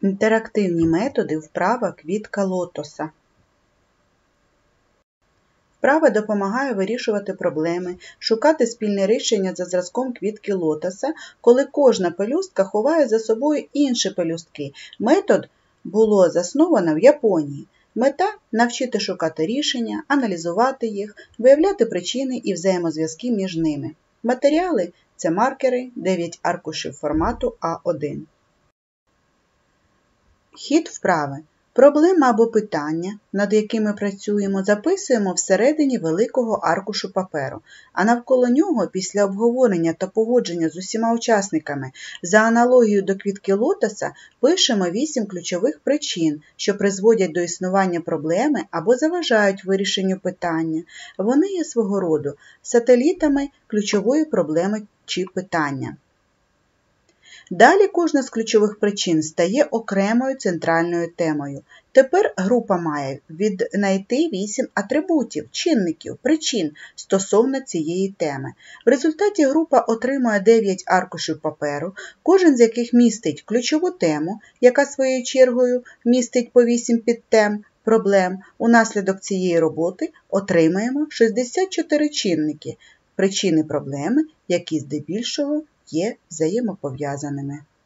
Інтерактивні методи вправа квітка лотоса. Вправа допомагає вирішувати проблеми, шукати спільне рішення за зразком квітки лотоса, коли кожна пелюстка ховає за собою інші пелюстки. Метод було засновано в Японії. Мета – навчити шукати рішення, аналізувати їх, виявляти причини і взаємозв'язки між ними. Матеріали – це маркери, 9 аркушів формату А1. Хід вправи. Проблема або питання, над якими працюємо, записуємо всередині великого аркушу паперу, а навколо нього, після обговорення та погодження з усіма учасниками, за аналогією до квітки лотоса, пишемо 8 ключових причин, що призводять до існування проблеми або заважають вирішенню питання. Вони є свого роду сателітами ключової проблеми чи питання. Далі кожна з ключових причин стає окремою центральною темою. Тепер група має віднайти 8 атрибутів, чинників, причин стосовно цієї теми. В результаті група отримує 9 аркушів паперу, кожен з яких містить ключову тему, яка своєю чергою містить по 8 підтем, проблем. Унаслідок цієї роботи отримаємо 64 чинники, причини проблеми, які здебільшого є взаємопов'язаними.